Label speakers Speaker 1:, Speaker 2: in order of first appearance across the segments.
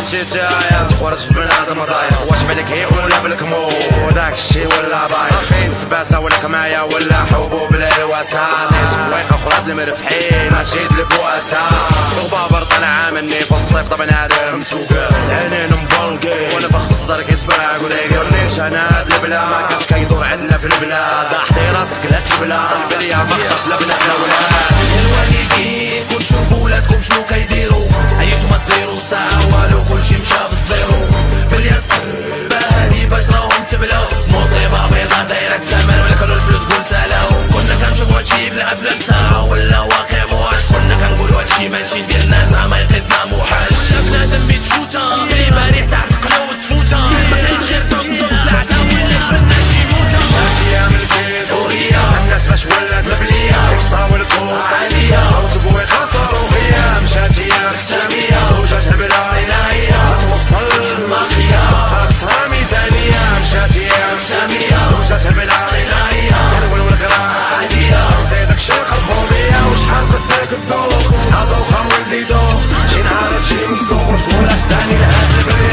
Speaker 1: شي تايا تخرج في بنادم رايح واش عليك هي ولا بالكمو داكشي ولا بايع فين سباسه ولا كمايه ولا حبوب الواسع وين اخرى المرفحين ماشي البواسه وبابر طالع مني فنصيف طبعا هذا مسوق العينين مبلقي وانا فخ صدرك يسبع وليش انا هاد البلا ما كانش كيدور عندنا في البلاد احطي راسك لا تبلا البليه مخطط لا بنات لا ولاد
Speaker 2: الوالدين كون شوفوا ولادكم شنو كيديروا عيطوا ما تزيروا ساعه والو كلشي مشى بالزيرو بالياس بادي باش راهم تبلاو مصيبه بيضا دايره الثمن ولا كانوا الفلوس قول سالاو كنا كنشوفوا هادشي بلا افلام ساعه ولا واقع موحش كنا كنقولوا هادشي ماشي ديالنا زعما يقيسنا موحش ولا بنادم بيتفوتا اللي بارح تعتقلو وتفوتا ما كاين غير ضد لا تعاونش منا شي موتا
Speaker 1: شاتيه من الكيف وريه الناس باش ولات مبليه اكسترا والكون عاليه وتبوي خسروا فيا مشاتيه مختاميه وجات البلا عنايه توصل الماخيه اقصى ميزانيه مشاتيه مختاميه وجات البلا عنايه كنقول والقرا عاديه زيدك شيخ الخوميه وشحال خديت الدوخ هذا ولدي دوخ شي نهار تجي مصدوق وتقول اش تعني لهاد البريه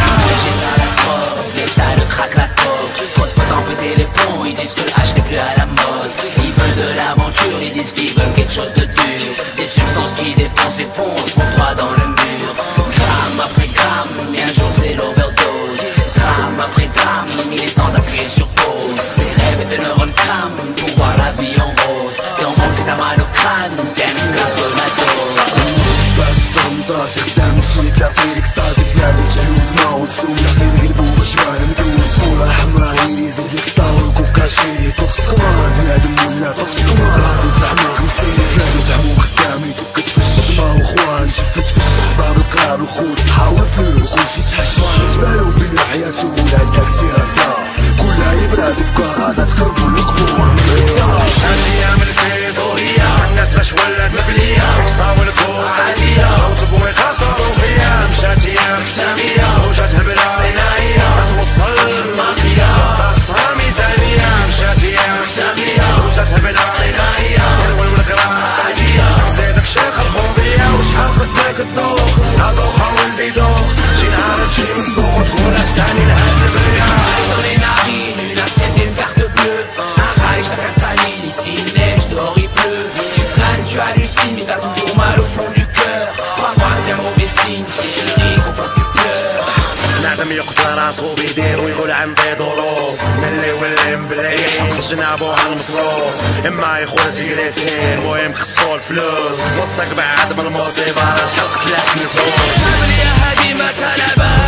Speaker 2: Ils disent que le H n'est plus à la mode. Ils veulent de l'aventure, ils disent qu'ils veulent quelque chose de dur. Des substances qui défoncent et foncent, font droit dans le mur. Gramme après gramme, mais un jour c'est l'overdose. Drame après drame, il est temps d'appuyer sur pause. Des rêves et des neurones crament pour voir la vie en rose. T'es en manque et t'as mal au crâne, t'es un esclave de la dose.
Speaker 3: بس دراسي قدام وصلي في عطيك ستازي بلادي تجوز ما وتسوم يعطيني قلبو باش ما ندوز صورة حمرا هيني زيدلك ستاور وكوكا شيري توكسيكومان بنادم ولا توكسيكومان غادي تفحمو خمسين بلادو فحمو خدامي توك تفش ما وخوان شفت فش باب القرار وخوت صحا والفلوس كلشي تحش تبالو بلي حياتو ولا عندك سيرة كلها يبراد بكا تقربو القبور
Speaker 1: شاتيه من الكيف وريه الناس باش ولات مبليه اكسترا والكون عاليه وتبوي خسروا فيا مشاتيه مختاميه وجات البلا عنايه توصل الماخيه اقصى ميزانيه مشاتيه مختاميه وجات البلا عنايه كنقول والقرا عاديه زيدك شيخ الخوضيه وشحال خديت الدوخ هذا وخا ولدي دوخ شي نهار تجي مصدوق وتقول اش تعني لهاد البريه
Speaker 2: Dans les narines, une assiette et une carte bleue. Un rail, chacun sa ligne. Ici il neige, dehors il pleut. Tu planes, tu hallucines, mais t'as toujours mal au fond du cœur. Crois-moi, c'est un mauvais signe. Si tu ris, confond tu pleures.
Speaker 1: نادم يقتل راسو بيدير ويقول عندي ظروف ملي ولي مبلي خرجنا ابوها المصروف اما يخويا جيريسين المهم خصو الفلوس وصك بعد من المصيبه شحال قتلات الفلوس
Speaker 2: يا هادي ما تلعبها